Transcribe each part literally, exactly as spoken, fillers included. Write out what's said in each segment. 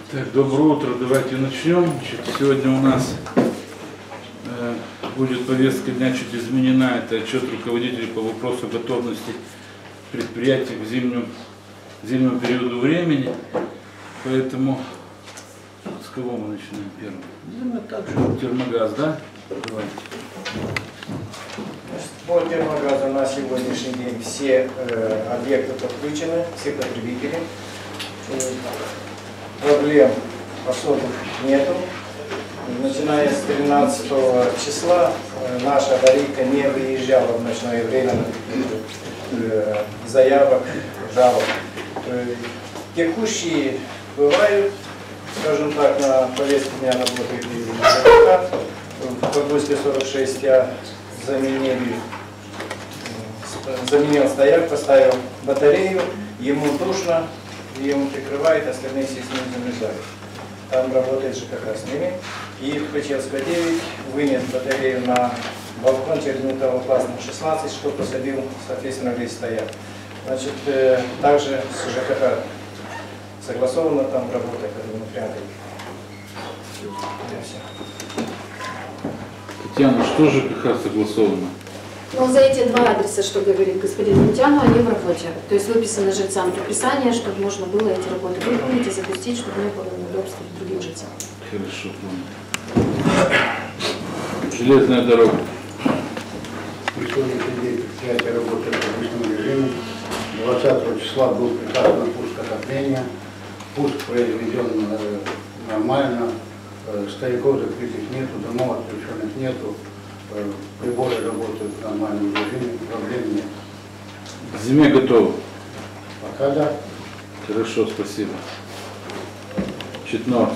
Так, доброе утро, давайте начнем. Значит, сегодня у нас э, будет повестка дня чуть изменена. Это отчет руководителей по вопросу готовности предприятий к зимнему, зимнему периоду времени. Поэтому с кого мы начинаем первым? Ну, также. Термогаз, да? Давайте. По термогазу на сегодняшний день все э, объекты подключены, все потребители. Проблем особых нету. Начиная с тринадцатого числа э, наша аварийка не выезжала в ночное время на каких-то э, заявок, жалоб. Э, текущие бывают, скажем так, на повестке дня работает и ЖКХ. В Подгульске сорок шесть я заменили, заменил стояк, поставил батарею, ему душно, ему прикрывает, остальные все с ним замерзают. Там работает ЖКХ с ними. И в Печерска девять вынес батарею на балкон через металлопластом шестнадцать, что посадил, соответственно, весь стояк. Значит, э, также с ЖКХ согласовано там работает, это внутрянка. Татьяна, что же ЖКХ согласовано? Ну, за эти два адреса, что говорит господин Мунтяну, они в работе. То есть выписано жильцам предписание, чтобы можно было эти работы выполнить и запустить, чтобы не было неудобств другим жильцам. Хорошо, понял. Железная дорога. На сегодняшний день предприятие работает в обычном режиме. двадцатого числа был приказ на пуск отопления. Пуск произведен нормально. Стояков закрытых нету, домов отключенных нету. Приборы работают в нормальном режиме, проблем нет. К зиме готовы? Пока да. Хорошо, спасибо. Четно.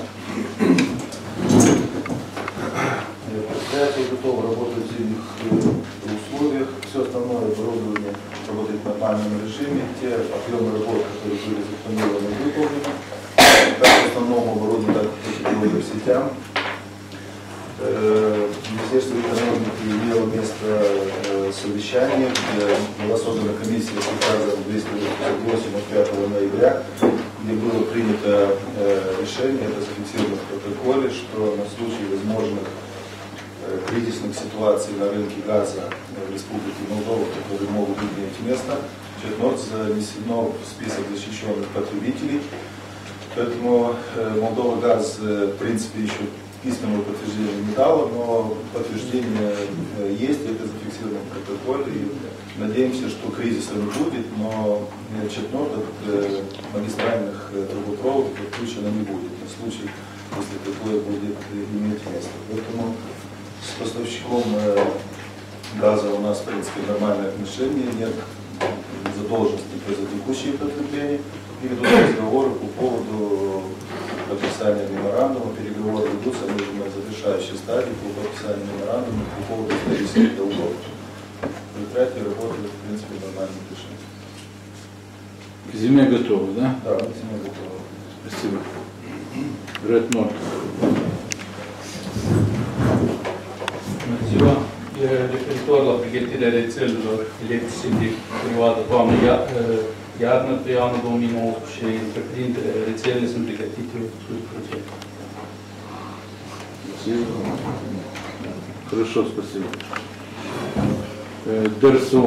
Предприятие готово работать в зимних условиях. Все остальное оборудование работает в нормальном режиме. Те объемы работ, которые были запланированы, выполнены. Как в основном оборудование, так и по университетам. Министерство экономики имело место совещание, где была создана комиссия с указом двести восемьдесят восемь от пятого ноября, где было принято решение, это зафиксировано в протоколе, что на случай возможных кризисных ситуаций на рынке газа в Республике Молдова, которые могут иметь место, Четнорд занесено в список защищенных потребителей. Поэтому Молдова газ, в принципе, еще письменного подтверждения не дала, но подтверждение есть, это зафиксировано в протоколе. И надеемся, что кризиса не будет, но Четнорд от магистральных трубопроводов подключено не будет на случай, если такое будет иметь место. Поэтому с поставщиком газа у нас, в принципе, нормальные отношения, нет задолженности за текущие потребления. И ведут разговоры по поводу подписания меморандума, переговоры ведутся, мы уже на завершающей стадии по подписанию меморандума по поводу исторических долгов. Предприятие работает, в принципе, в нормальном режиме. К зиме готовы, да? Да, к зиме готовы. Спасибо. Red North. Ziua, referitor la pregătirea rețelelor electrice de perioada toamnă, iarnă, pe anul două mii nouăsprezece, întreprinderile, rețelele sunt pregătite o sută la sută. Хорошо, спасибо. ДРСУ.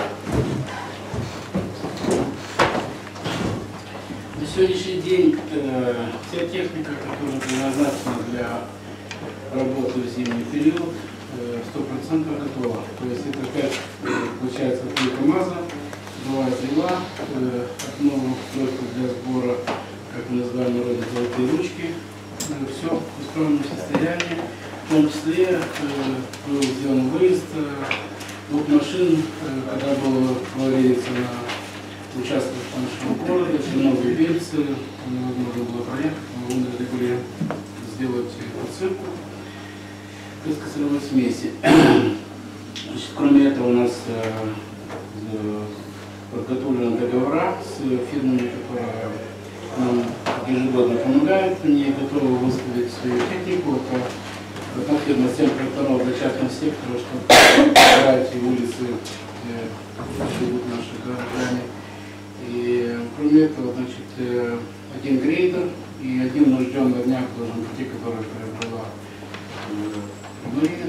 На сегодняшний день э, вся техника, которая предназначена для работы в зимний период, сто процентов готова. То есть это как получается три КАМАЗа, два зила, одну устройство для сбора, как мы называем народе, золотые ручки. Все в исправном состоянии. В том числе был сделан выезд двух машин, когда было говорится на участках нашего города, все новые рельсы, невозможно было проехать, мы вынуждены сделать подсыпку пескоструевой смеси. Значит, кроме этого у нас э, подготовлены договора с фирмами, которые нам ежегодно помогают, они готовы выставить свою технику. Это одна фирма семь тракторов для частного сектора, чтобы убирать улицы, где живут наши горожане. И кроме этого, значит, один грейдер и один мы ждем на днях должен пути, который приобрела мэрия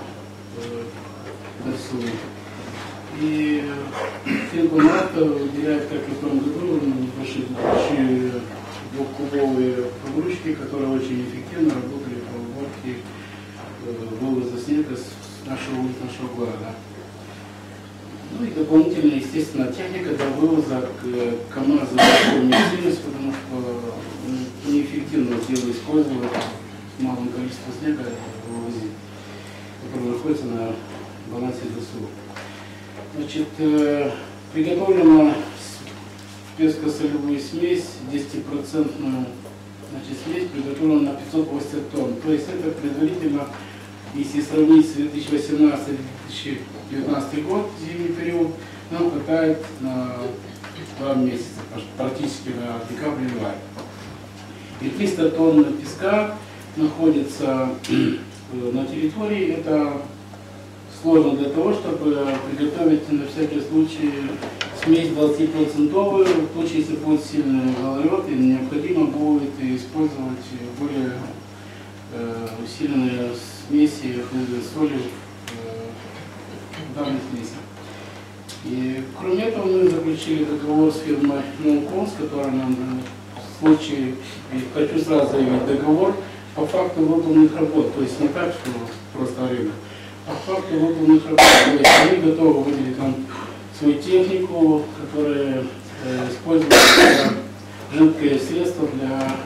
для ДСУ. И Финкомната выделяет, как и в том году, большие, большие двухкубовые погрузчики, которые очень эффективно работали по уборке вывоза снега с нашего улиц, нашего города. Ну и дополнительно, естественно, техника для вывоза к КАМАЗу не сильность, потому что неэффективно дело использовать с малым количеством снега вывозить, который находится на балансе ДСУ. Значит, приготовлена спецкосолевую смесь, десятипроцентную значит, смесь приготовлена на пятьсот восемьдесят тонн. То есть это предварительно, если сравнить с две тысячи восемнадцатым — две тысячи девятнадцатым год, зимний период, нам хватает на два месяца, практически на декабрь-январь. И триста тонн песка находится на территории. Это сложно для того, чтобы приготовить на всякий случай смесь двадцатипроцентовую. В случае, если будет сильный гололед, и необходимо будет использовать более э, усиленные смеси соли э, в данной смеси. И кроме этого мы заключили договор с фирмой Нонкон, с которой нам в случае, и хочу сразу заявить, договор по факту выполненных работ, то есть не так, что просто время, а по факту выполненных работ. То есть они готовы выделить нам свою технику, которая э, используется жидкое средство для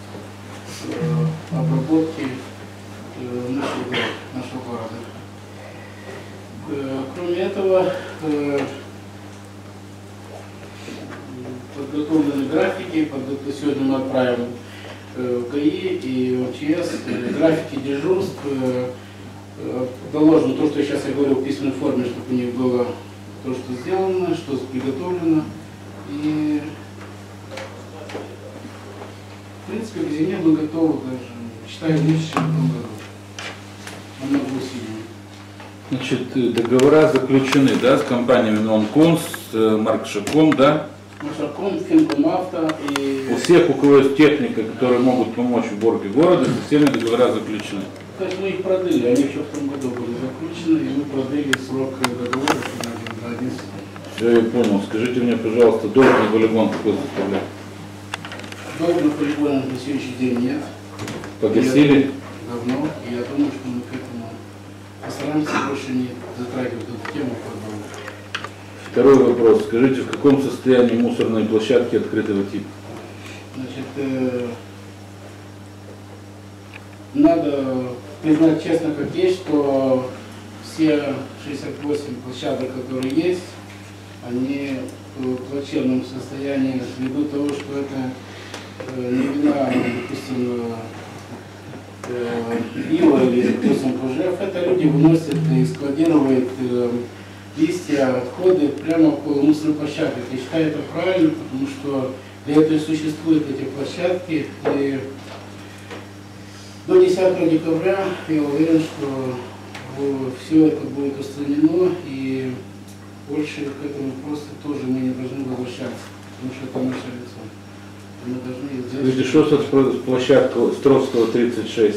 э, обработки э, нашего, нашего города. Э, кроме этого, э, подготовлены графики, подготов... сегодня мы отправим э, в ГАИ и в МЧС, э, графики дежурств, э, э, доложено то, что я сейчас я говорил в письменной форме, чтобы у них было то, что сделано, что приготовлено. И в принципе к зиме мы готовы даже, считаю, лучше, чем в том году. Намного усиленно. Значит, договора заключены, да, с компаниями Нонкон, с Маркшаком, да? Маркшаком, Финкомавто и... У всех, у кого есть техника, которые могут помочь в уборке города, со всеми договора заключены. То есть мы их продлили, они еще в том году были заключены, и мы продлили срок договора на один сезон. Все, я понял. Скажите мне, пожалуйста, долг на полигон какой составляет? Долг на полигоне на следующий день нет. Погасили? Давно, и я думаю, что мы к этому постараемся больше не затрагивать эту тему. Второй вопрос. Скажите, в каком состоянии мусорные площадки открытого типа? Значит, э, надо признать честно, как есть, что все шестьдесят восемь площадок, которые есть, они в плачевном состоянии ввиду того, что это э, не вина, допустим, э, пива или, допустим, КЖФ, это люди выносят и складируют э, листья, отходы прямо около мусорной площадки. Я считаю это правильно, потому что для этого и существуют эти площадки. И до десятого декабря я уверен, что все это будет устранено, и больше к этому просто тоже мы не должны возвращаться, потому что это наше лицо. Мы должны сделать... Видите, что с площадка Островского тридцать шесть?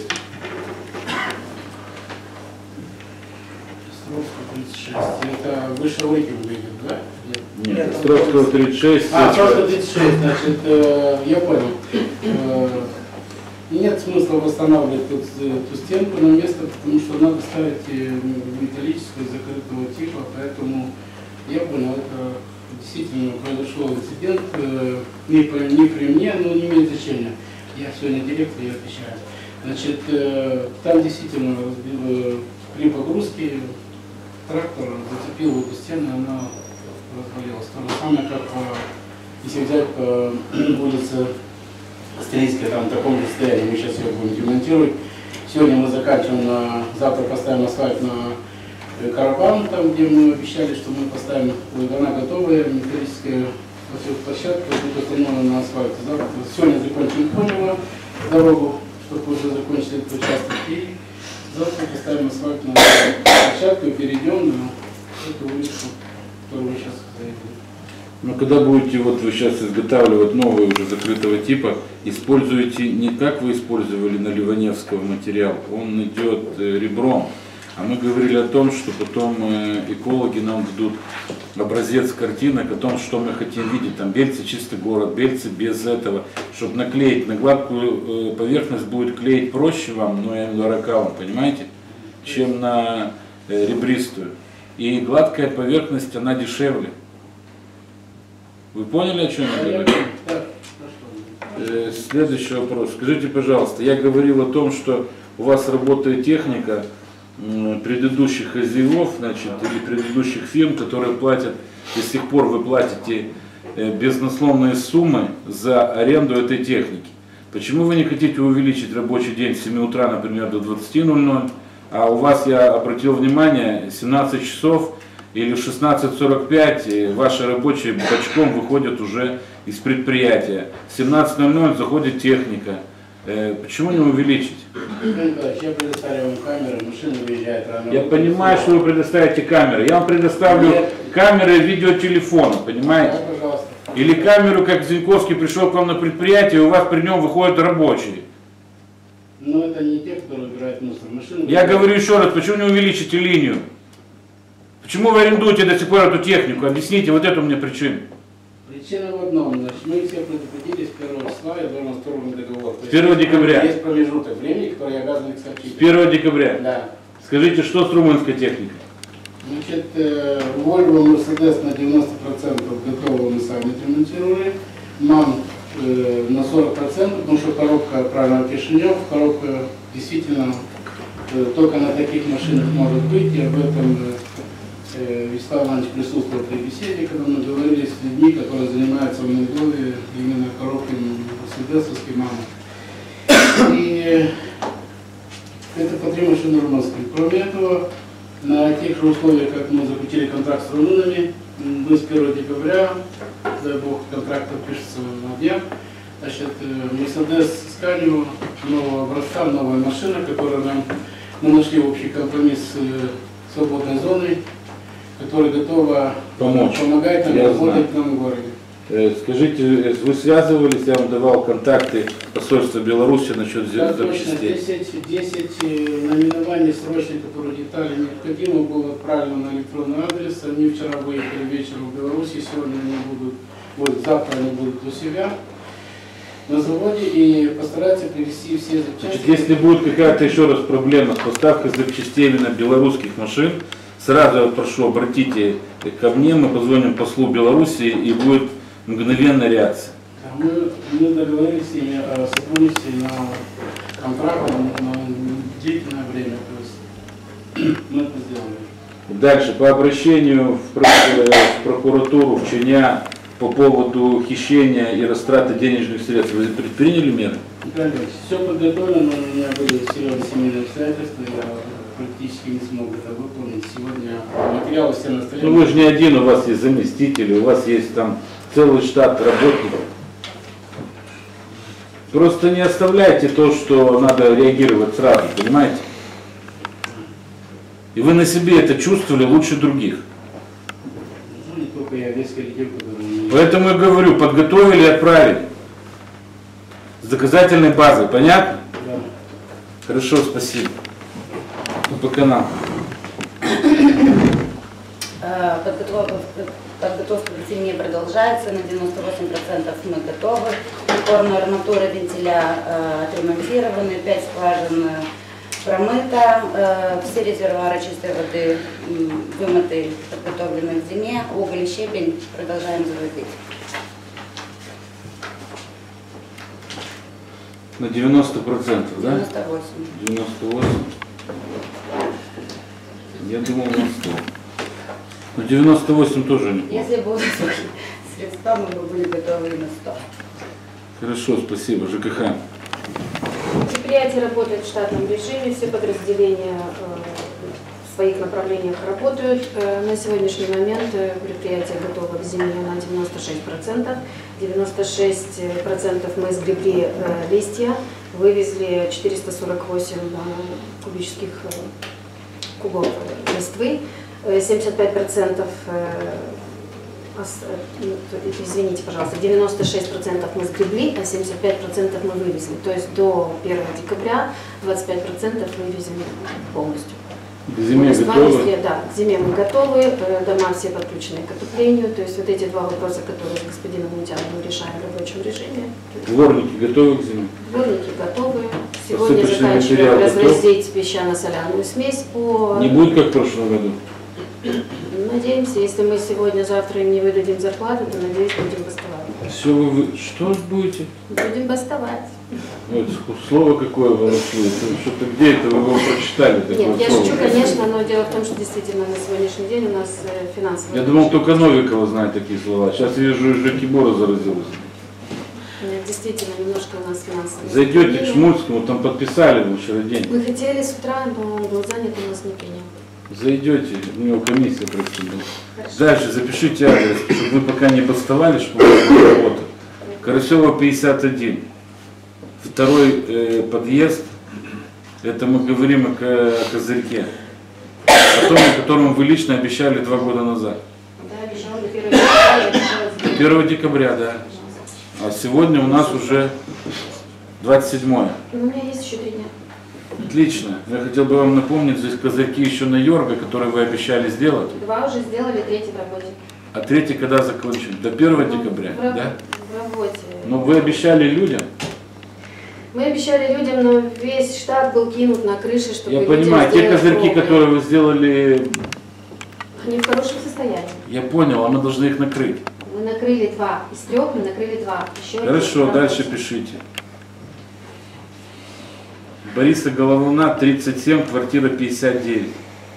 тридцать шесть. Это выше выйти выглядит, да? Нет, Нет Островского тридцать шесть. А, Островского тридцать шесть, значит, э, я понял. Э, нет смысла восстанавливать тут, эту стенку на место, потому что надо ставить металлическую закрытого типа, поэтому я понял, это действительно произошел инцидент, э, не, при, не при мне, но не имеет значения. Я сегодня директор, я отвечаю. Значит, э, там действительно э, при погрузке трактор зацепил эту стену, она развалилась. То же самое, как по, если взять по улице Стрийская, там в таком же состоянии, мы сейчас ее будем демонтировать. Сегодня мы заканчиваем, на, завтра поставим асфальт на Карабан, там где мы обещали, что мы поставим, она готовая, металлическая площадка будет установлена на асфальте. Завтра, сегодня закончим Конево дорогу, чтобы уже закончить этот участок. И завтра поставим асфальт на площадку и перейдем на эту улицу, которую вы сейчас заявили. Но когда будете, вот вы сейчас изготавливать новые уже закрытого типа, используйте не как вы использовали на Ливаневского материал, он идет э, ребром. А мы говорили о том, что потом э, экологи нам дадут образец картинок о том, что мы хотим видеть. Там Бельцы чистый город, Бельцы без этого. Чтобы наклеить на гладкую э, поверхность будет клеить проще вам, но я имею в виду ракалом, понимаете, чем на э, ребристую. И гладкая поверхность, она дешевле. Вы поняли, о чем я говорю? Э, следующий вопрос. Скажите, пожалуйста, я говорил о том, что у вас работает техника предыдущих хозяев, значит, или предыдущих фирм, которые платят, до сих пор вы платите безнасловные суммы за аренду этой техники. Почему вы не хотите увеличить рабочий день с семи утра, например, до двадцати ноль-ноль, а у вас, я обратил внимание, семнадцать часов или в шестнадцать сорок пять ваши рабочие бочком выходят уже из предприятия. В семнадцать ноль-ноль заходит техника. Почему не увеличить? Я предоставлю вам камеры, машина выезжает рано. Я понимаю, что вы предоставите камеры. Я вам предоставлю Нет. камеры видеотелефона, понимаете? Да, пожалуйста. Или камеру, как Зиньковский пришел к вам на предприятие, и у вас при нем выходят рабочие. Но это не те, которые убирают мусор. Машина Я говорю еще раз, почему не увеличите линию? Почему вы арендуете до сих пор эту технику? Объясните вот эту мне причину. Причина в одном. Значит, мы все предупредили с первого числа, я должен расторгнуть договор. С первого декабря? Есть промежуток времени, который я обязан их сообщить. С первого декабря? Да. Скажите, что с румынской техникой? Значит, Volvo Mercedes на девяносто процентов готово, мы сами отремонтировали. Мам э, на сорок процентов, потому что коробка, правильно, Кишинев, коробка действительно э, только на таких машинах может быть, и об этом э, Вячеслав Иванович присутствовал при беседе, когда мы говорили с людьми, которые занимаются в Молдове именно коробками мерседесовской мамы. И это по три машины румынские. Кроме этого, на тех же условиях, как мы заключили контракт с румынами, мы с первого декабря, дай бог, контракт подпишется на днях, значит, Mercedes Scania нового образца, новая машина, которую нам, мы нашли общий компромисс с свободной зоной, которая готова помочь, помогать нам работать в новом городе. Скажите, вы связывались, я вам давал контакты посольства Беларуси насчет да, точно, запчастей? десять наименований срочных, которые детали необходимо, было отправлено на электронный адрес. Они вчера выехали вечером в Беларусь, сегодня они будут, вот, завтра они будут у себя на заводе и постараются привезти все запчасти. Значит, если будет какая-то еще раз проблема с поставкой запчастей именно белорусских машин, сразу я прошу, обратите ко мне, мы позвоним послу Беларуси и будет мгновенная реакция. Мы, мы договорились с ними о сотрудничестве на контракт на длительное время. То есть мы это сделали. Дальше, по обращению в прокуратуру в Ченя по поводу хищения и растраты денежных средств, вы предприняли меры? Все подготовлено, но у меня были серьезные семейные обстоятельства, я практически не смог это выполнить. Сегодня материалы все на столе. Ну вы же не один, у вас есть заместители, у вас есть там целый штат работников. Просто не оставляйте то, что надо реагировать сразу, понимаете? И вы на себе это чувствовали лучше других. Ну, не только я, весь коллектив, который... Поэтому я говорю, подготовили и отправили. С доказательной базой, понятно? Да. Хорошо, спасибо. Ну, по каналу. Подготовка, подготовка к зиме продолжается, на девяносто восемь процентов мы готовы. Опорная арматура вентиля э, отремонтированы, пять скважин промыто, э, все резервуары чистой воды э, вымыты, подготовлены к зиме, уголь и щебень продолжаем заводить. На девяносто процентов, да? девяносто восемь. девяносто восемь. Я думал на сто. Но девяносто восемь тоже не. Если будут средства, мы бы были готовы и на сто. Хорошо, спасибо. ЖКХ. Предприятие работает в штатном режиме, все подразделения в своих направлениях работают. На сегодняшний момент предприятие готово к зиме на девяносто шесть процентов. девяносто шесть процентов мы сгребли листья, вывезли четыреста сорок восемь кубических кубов листвы. семьдесят пять процентов извините, пожалуйста, девяносто шесть процентов мы сгребли, а семьдесят пять процентов мы вывезли. То есть до первого декабря двадцать пять процентов вывезем полностью. К зиме готовы? Да, к зиме мы готовы, дома все подключены к отоплению. То есть вот эти два вопроса, которые с господином Мунтяновым решаем в рабочем режиме. Дворники готовы к зиме? Дворники готовы. Сегодня Посыпочный заканчиваем материал развозить песчано-соляную смесь по... Не будет как в прошлом году? Надеемся, если мы сегодня-завтра им не выдадим зарплату, то, надеюсь, будем бастовать. Все вы, вы... Что будете? Будем бастовать. Вот, слово какое вы нашли? Что-то где это вы его прочитали? Нет, я слово? шучу, конечно, но дело в том, что действительно на сегодняшний день у нас финансовые... Я думал, только Новикова знает такие слова. Сейчас вижу, уже Кибора заразилась. Нет, действительно, немножко у нас финансовые... Зайдете к Шмульскому, там подписали в вчера день. Мы хотели с утра, но он был занят, у нас не принял. Зайдете, у него комиссия просто была. Дальше запишите адрес, чтобы вы пока не подставали, чтобы у вас была работа. Карасева пятьдесят один. Второй э, подъезд, это мы говорим о, о Козырьке. О том, о котором вы лично обещали два года назад. Да, обещал до первого декабря. первого декабря, да. А сегодня у нас уже двадцать седьмое. Ну, у меня есть еще три дня. Отлично. Я хотел бы вам напомнить, здесь Козырьки еще на Йорга, которые вы обещали сделать. Два уже сделали, третий в работе. А третий когда закончим? До первого Ну, декабря, в, да? В работе. Но вы обещали людям. Мы обещали людям, но весь штат был кинут на крыше, чтобы Я людям понимаю, те сделать козырьки, кровли. которые вы сделали, Они в хорошем состоянии. я понял, а мы должны их накрыть. Мы накрыли два. Из трех мы накрыли два. Еще Хорошо, один дальше рабочий. пишите. Бориса Головлуна, тридцать семь, квартира пятьдесят девять.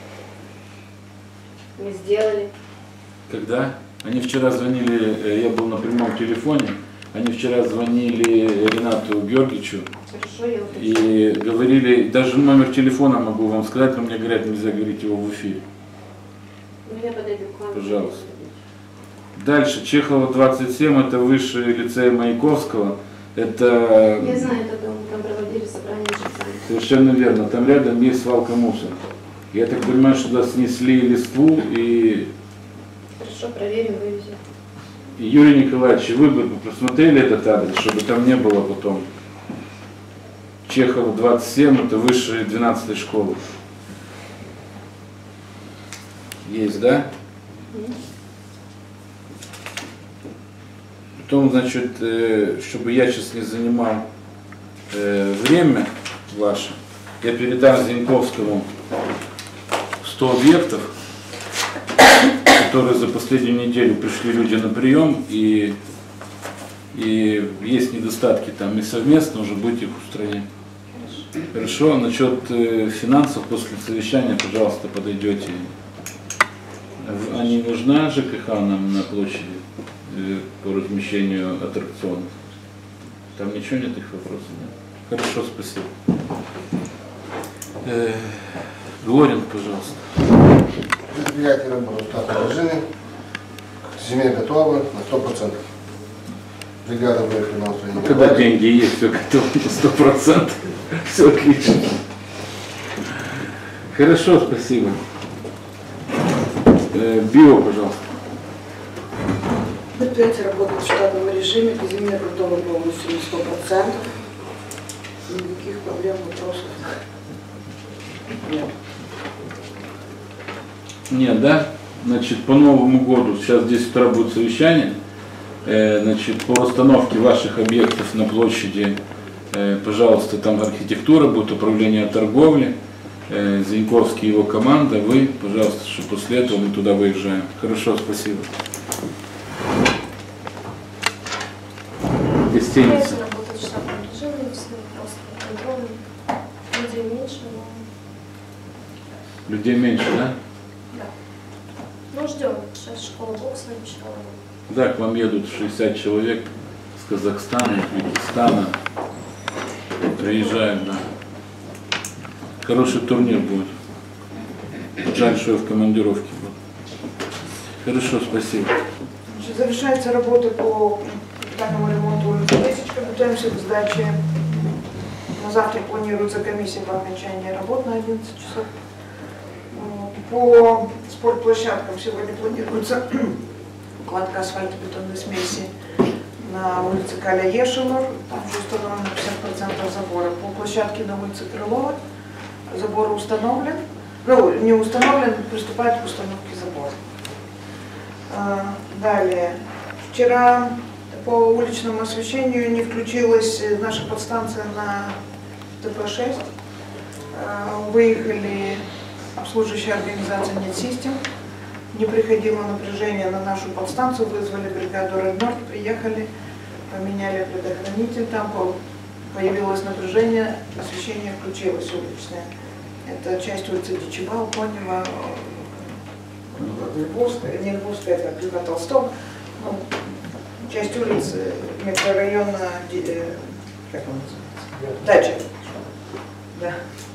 Мы сделали. Когда? Они вчера звонили, э, я был на прямом телефоне, они вчера звонили Ренату Георгиевичу Хорошо, я уточню. и говорили, даже номер телефона могу вам сказать, но мне говорят, нельзя говорить его в эфире. Ну, я подойду к вам. Пожалуйста. Дальше, Чехова двадцать семь, это высший лицей Маяковского. Это Я знаю этот дом, там проводили собрание жильцами. совершенно верно, там рядом есть свалка мусора. Я так понимаю, что туда снесли листву и... Хорошо, проверим, вывезем. и Юрий Николаевич, вы бы просмотрели этот адрес, чтобы там не было потом. Чехова двадцать семь, это высшая двенадцатая школа. Есть, да? Потом, значит, э, чтобы я сейчас не занимал э, время ваше, я передам Зиньковскому сто объектов, которые за последнюю неделю пришли люди на прием, и, и есть недостатки там, и совместно уже будете их устранять. Хорошо, насчет э, финансов после совещания, пожалуйста, подойдете. В- А не нужна ЖКХ нам на площади э, по размещению аттракционов? Там ничего нет, их вопросов нет? Хорошо, спасибо. Э, Глорин, пожалуйста. Предприятие работает в штатном режиме, к зиме готовы на сто процентов. Бригада выехала на устранение. Когда деньги есть, все готово на сто процентов. Все отлично. Хорошо, спасибо. Э, Био, пожалуйста. Предприятие работает в штатном режиме, к зиме готово полностью на сто процентов. Никаких проблем, вопросов нет. Нет, да? Значит, по Новому году, сейчас в десять утра будет совещание, э, значит, по расстановке ваших объектов на площади, э, пожалуйста, там архитектура будет, управление торговли, э, Зиньковский и его команда, вы, пожалуйста, что после этого мы туда выезжаем. Хорошо, спасибо. Гостиница. Работать в штатном режиме, все вопросы под контролем. Людей меньше, но Людей меньше, да? да. Ну, ждем. Сейчас школа бокса обещала. Да, к вам едут шестьдесят человек с Казахстана, из Узбекистана. Приезжаем, да. Хороший турнир будет. Жаль, что я в командировке был. Хорошо, спасибо. Значит, завершается работа по капитальному ремонту улицы Лесечка. Готовимся к сдаче. На завтра планируется комиссия по окончании работ на одиннадцать часов. Вот. По спортплощадкам сегодня планируется укладка асфальтобетонной смеси на улице Каля Ешелор, там уже установлено пятьдесят процентов забора. По площадке на улице Крылова забор установлен, ну, не установлен, приступает к установке забора. Далее. Вчера по уличному освещению не включилась наша подстанция на Т П шесть. Выехали обслуживающая организация NetSystem. Не приходило напряжение на нашу подстанцию, вызвали бригаду Реднорд, приехали, поменяли предохранитель, там появилось напряжение, освещение включилось уличное. Это часть улицы Дичибал, Конева, Львовская, не Львовская, это Льва Толстого, ну, часть улицы микрорайона, как он называется, Дача. Да.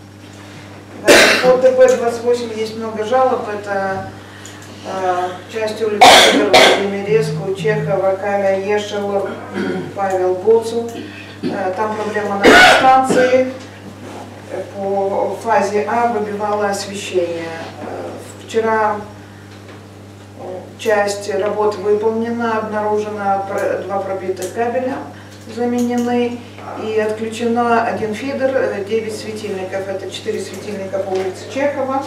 По Т П двадцать восемь есть много жалоб, это э, часть улицы Владимирецкую, Чехова, Каля Ешелор, Павел Боцу. Э, там проблема на подстанции. По фазе А выбивало освещение. Э, вчера часть работ выполнена, обнаружено два пробитых кабеля, заменены. И отключено один фидер, девять светильников, это четыре светильника по улице Чехова,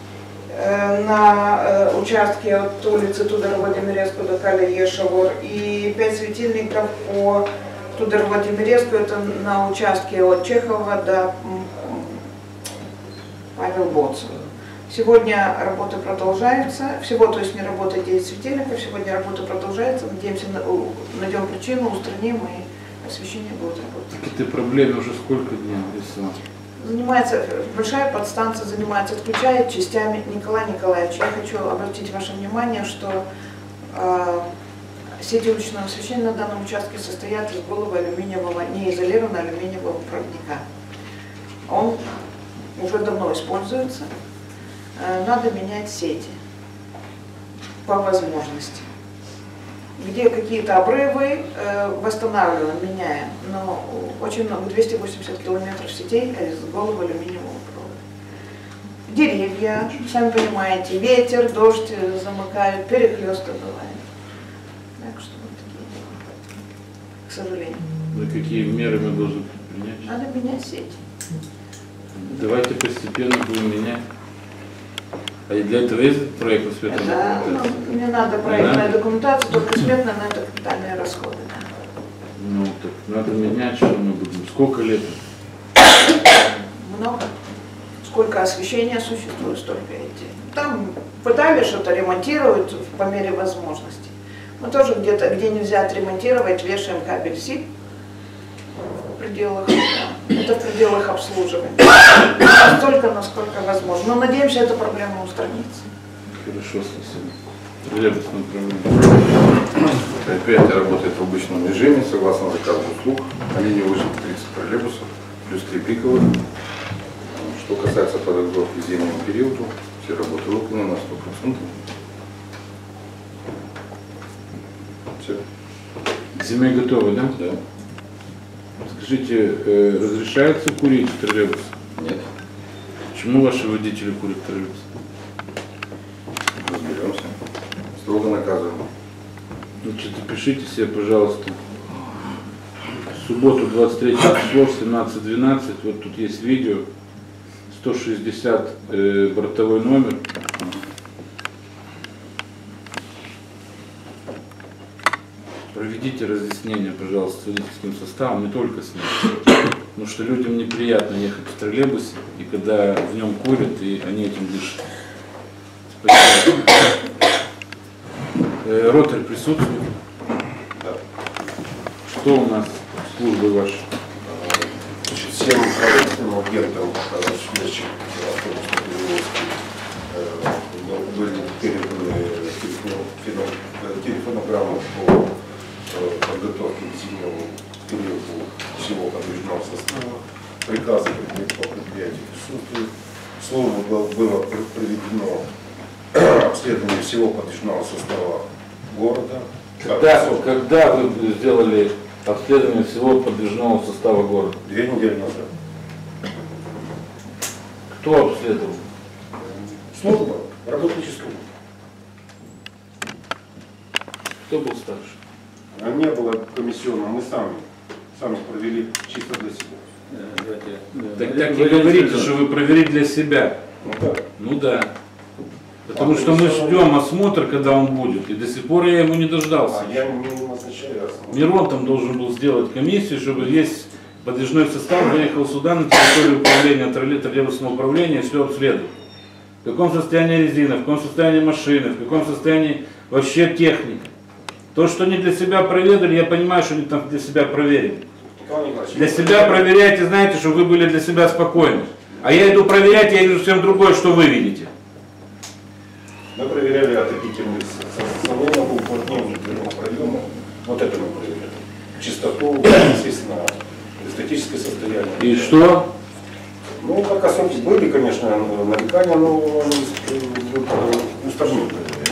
на участке от улицы Тудора-Владимирецкую до Каля Ешелор, и пять светильников по Тудора-Владимирецкую, это на участке от Чехова до Павел Боцу. Сегодня работа продолжается, всего, то есть не работает девять светильников, сегодня работа продолжается, надеемся, найдем причину, устраним и освещение будет работать. Этой проблеме уже сколько дней рисовать? Занимается, большая подстанция занимается, отключает частями. Николай Николаевич, я хочу обратить ваше внимание, что э, сети уличного освещения на данном участке состоят из голого алюминиевого, неизолированного алюминиевого проводника. Он уже давно используется. Э, надо менять сети по возможности. Где какие-то обрывы, э, восстанавливаем, меняем, но очень много, двести восемьдесят километров сетей из голого алюминиевого провода. Деревья, сами понимаете, ветер, дождь замыкают, перехлесты бывают. Так что вот такие дела, к сожалению. Ну, какие меры мы должны принять? Надо менять сети. Давайте постепенно будем менять. А и для этого есть проектная сметная Да, документация? ну, не надо проектная да? документация, только сметная, но это капитальные расходы. Да. Ну, так надо менять, что мы будем. Сколько лет? Много. Сколько освещения существует, столько идей. Там пытались что-то ремонтировать по мере возможности. Мы тоже где-то, где нельзя отремонтировать, вешаем кабель СИП в пределах, да, это в пределах обслуживания. Настолько, насколько возможно. Но надеемся, эта проблема устранится. Хорошо, спасибо. Троллейбусное управление. Предприятие работает в обычном режиме, согласно заказу услуг. На линии вышло тридцать троллейбусов, плюс три пиковых. Что касается подготовки к зимнему периоду, все работы выполнены на сто процентов. Все. К зиме готовы, да? Да. Скажите, э, разрешается курить в троллейбусе? Нет. Почему ваши водители курят в троллейбусе? Разберемся. Строго наказываем. Значит, запишите себе, пожалуйста, в субботу двадцать третьего число, семнадцать двенадцать, вот тут есть видео, сто шестьдесят э, бортовой номер. Проведите разъяснение, пожалуйста, с водительским составом, не только с ним. Потому что людям неприятно ехать в троллейбусе, и когда в нем курят, и они этим дышат. Спасибо. Э, Ротарь присутствует? Да. Что у нас службы ваши? Значит, всем правительственным агентам смерчи автобусных перевозки были переданы телефонограммы по подготовке к зимнему периоду всего подвижного состава. Приказы по предприятию присутствуют. Слово было проведено обследование всего подвижного состава города. Когда, когда вы сделали обследование всего подвижного состава города? Две недели назад. Кто обследовал? Служба, работающая служба. Кто был старше? А не было комиссионного, мы сами, сами провели чисто для себя. Так, так вы говорите, что вы проверите для себя. Ну да. Ну да. Потому а что мы ждем осмотр, когда он будет, и до сих пор я ему не дождался. А я не назначаю осмотр. Мирон там должен был сделать комиссию, чтобы весь подвижной состав заехал сюда на территорию управления, троллейбусного управления, и все обследовал. В каком состоянии резина, в каком состоянии машины, в каком состоянии вообще техника. То, что они для себя проведали, я понимаю, что они там для себя проверили. Для себя проверяйте, знаете, чтобы вы были для себя спокойны. А я иду проверять, я вижу совсем другое, что вы видите. Мы проверяли отопительный салон, уплотнение дверного проема. Вот это мы проверяли. Чистоту, естественно, эстетическое состояние. И что? Ну, пока сумки были, конечно, нарекания, но устранили.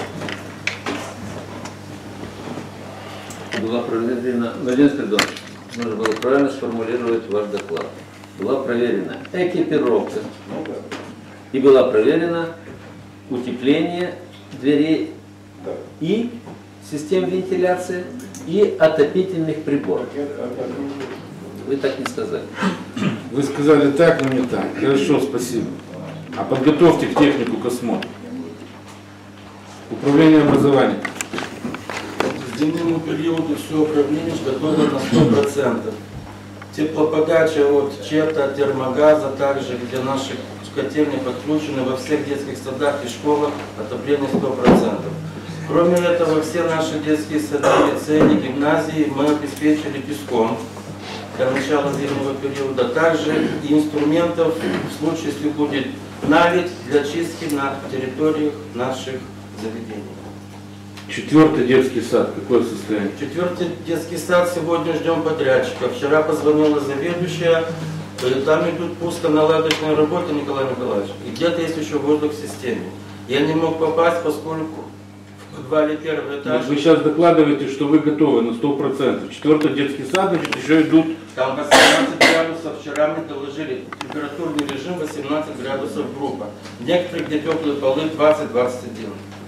Была проверена, Владимир Спиридонович, нужно было правильно сформулировать ваш доклад. Была проверена экипировка, ну, да. И была проверена утепление дверей, да. И систем вентиляции, и отопительных приборов. Вы так не сказали. Вы сказали так, но не так. Хорошо, спасибо. А подготовьте к технику к осмотру. Управление образованием. К зимнему периоду все управление готово на сто процентов. Теплоподача от ЧЭТа, термогаза, также, где наши котельные подключены во всех детских садах и школах, отопление сто процентов. Кроме этого, все наши детские сады, лицеи, гимназии мы обеспечили песком до начала зимнего периода. Также и инструментов, в случае, если будет наледь, для чистки на территориях наших заведений. Четвертый детский сад, какое состояние? Четвертый детский сад, сегодня ждем подрядчика. Вчера позвонила заведующая, там идут пусконаладочные работы, Николай Николаевич. И где-то есть еще воздух в системе. Я не мог попасть, поскольку в подвале первого этажа... Вы сейчас докладываете, что вы готовы на сто процентов. Четвертый детский сад, значит, еще идут... Там восемнадцать градусов, вчера мне доложили, температурный режим восемнадцать градусов группа. Некоторые, где теплые полы, двадцать — двадцать один.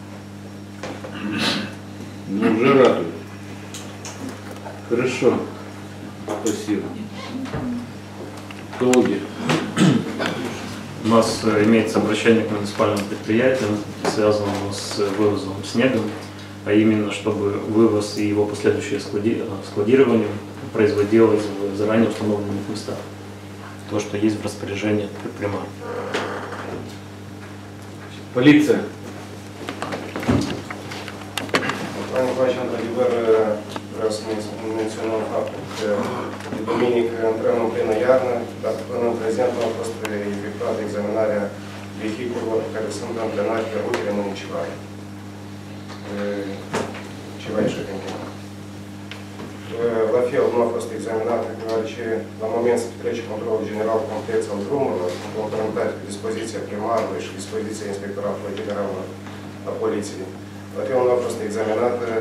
Ну, уже радует. Хорошо. Спасибо. Итоги. У нас имеется обращение к муниципальным предприятиям, связанному с вывозом снега, а именно, чтобы вывоз и его последующее складирование производилось в заранее установленных местах. То, что есть в распоряжении предпринимателя. Полиция. Пане Баченко, ДБР раз менционував факт відмінник прямо плина ярна, так плином президентного просто і відправити екзаменарія вехікулу, каресундан для нашої рухи не чуває. Чуває шатеньки. Лафел вновь просто экзаменатор, говорячи, на момент встречи контроля генерал комплекса Друмова, контроль диспозиция примарной, диспозиция инспектора генерала полиции. Лафел вновь просто экзаменатор,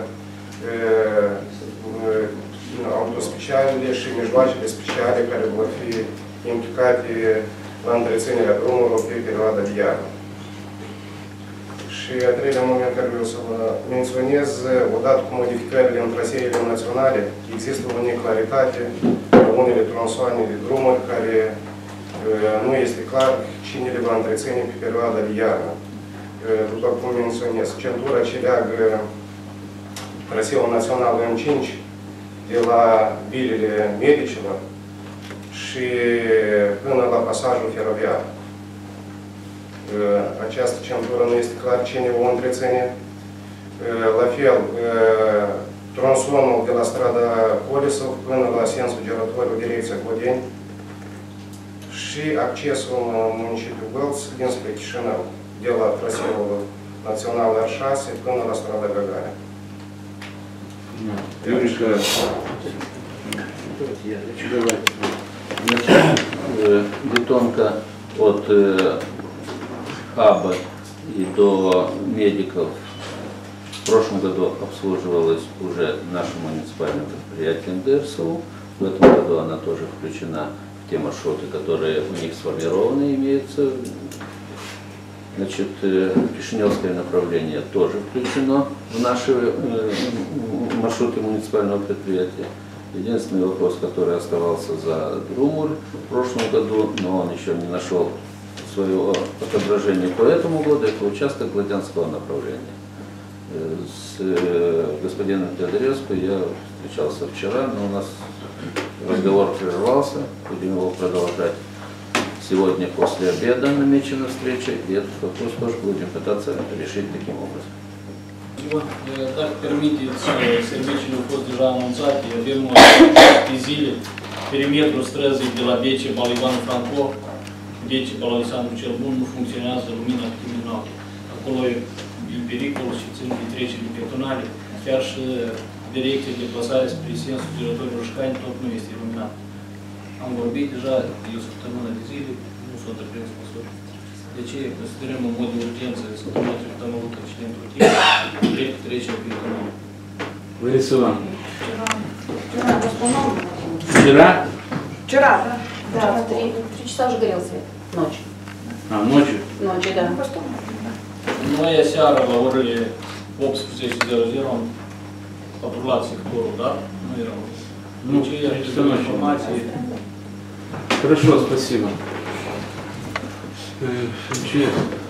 автоспечали, межвачили спечали, каллиграфии, импликати, ландрицинера Друмова, перевода дьявола. Și a treilea moment care vreau să vă menționez, odată cu modificările în traseele naționale, există o neclaritate, unele tronsoane de drumuri care nu este clar cine le va întreține pe perioada de iarnă. După cum menționez, centura ce leagă traseul național M cinci de la bilele medicilor și până la pasajul feroviar. Această centură nu este clar cine o întreține. La fel, tronsonul de la strada Polisov până la sensul giratoriu, direcția Clodeni și accesul în municipiul Bălț dinspre Chișinău, de la traseul național R șase până la strada Gagarin. Юришка, бетонка от хаба и до медиков в прошлом году обслуживалась уже нашим муниципальным предприятием ДРСУ. В этом году она тоже включена в те маршруты, которые у них сформированы, имеются Значит, Кишиневское направление тоже включено в наши э, маршруты муниципального предприятия. Единственный вопрос, который оставался за Друмуль в прошлом году, но он еще не нашел своего отображения по этому году, это участок Гладянского направления. С господином Теодоревским я встречался вчера, но у нас разговор прервался, будем его продолжать. Сегодня после обеда намечена встреча, и этот вопрос тоже будем пытаться решить таким образом. Так permiteți serviciul a fost deja anunțat, avem de zile perimetrul străzii de la Bece, Balivan Franco, Bece, Balalisandru cel Bun, nu funcționează lumina luminată. Acolo e pericol și țin de treceri pietonale, chiar și direcția de plasare spre sensul girătorului Roșcani tot nu este luminat. Am vorbit deja de o săptămână de zile, nu s-au întreprins măsuri. De ce considerăm în mod de urgență săptămâna trecută am avut accident rutier, direct trecerea pietonală. Лариса Ивановна. Вчера восстановлено. Вчера? Вчера, да? Да, в три, в три часа уже горел свет. Ночью. А, ночью? Ночью, да. Noi seara la orele optsprezece zero zero am patrulat sectorul, da? Nu erau. Ну, Deci, что ночью? informații. Хорошо, спасибо. Че?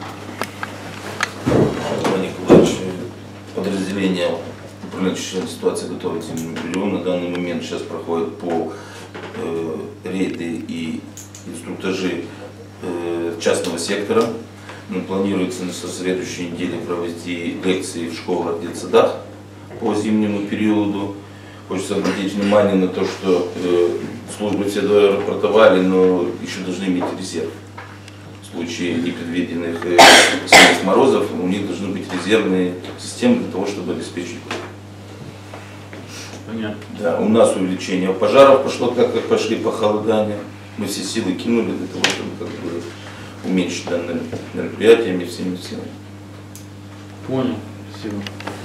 Иван Николаевич, подразделение управления чрезвычайной ситуации готовы к зимнему периоду. На данный момент сейчас проходят по э, рейды и инструктажи э, частного сектора. Ну, планируется на следующей неделе провести лекции в школах, детсадах по зимнему периоду. Хочется обратить внимание на то, что э, службы все рапортовали, но еще должны иметь резерв. В случае непредвиденных э, сильных морозов у них должны быть резервные системы для того, чтобы обеспечить. Понятно. Да, у нас увеличение пожаров пошло, так как пошли похолодания. Мы все силы кинули для того, чтобы как бы уменьшить данное мероприятие всеми силами. Понял. Спасибо.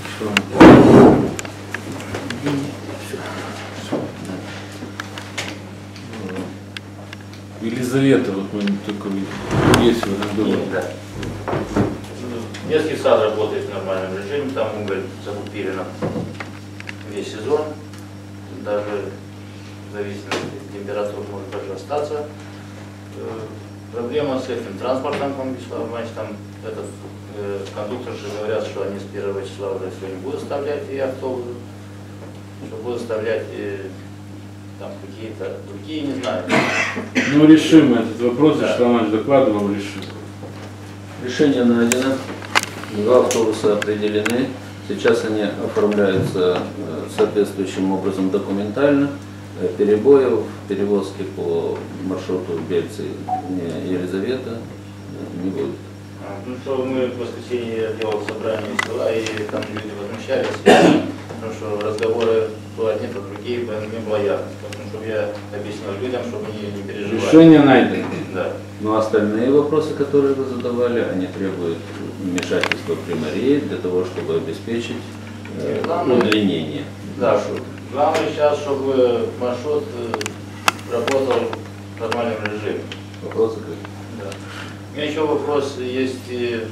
Елизавета, вот мы только есть в этом доме. Да. Детский сад работает в нормальном режиме, там уголь закупили на весь сезон, даже в зависимости от температуры может даже остаться. Проблема с этим транспортом, значит, там этот э, кондуктор же говорят, что они с первого числа уже все не будут оставлять и автобусы, что будут оставлять и, там какие-то другие, не знаю. Ну, решим этот вопрос, Да. что Иванович докладывал, решим. Решение найдено, два автобуса определены, сейчас они оформляются соответствующим образом документально. Перебоев в перевозке по маршруту Бельцы и Елизавета не будет. Ну что, мы в воскресенье делал собрание села, и там люди возмущались, потому что разговоры то одни, то другие, не было ясности. Потому что я объяснил людям, чтобы они не переживали. Решение найдено. Да. Но остальные вопросы, которые вы задавали, они требуют вмешательства примарии для того, чтобы обеспечить э, Главное, удлинение да, маршрута. Главное сейчас, чтобы маршрут работал в нормальном режиме. Вопросы какие? Да. У меня еще вопрос есть и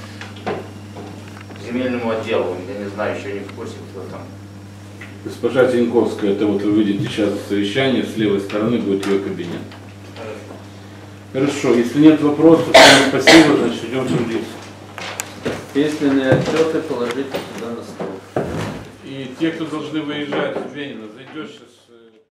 к земельному отделу. Я не знаю, еще не в курсе, кто там. Госпожа Зинковская, это вот вы видите сейчас совещание, с левой стороны будет ее кабинет. Хорошо. Хорошо, если нет вопросов, всем спасибо, значит идем трудиться. Письменные отчеты положите сюда на стол. И те, кто должны выезжать с Ленина, зайдешь сейчас.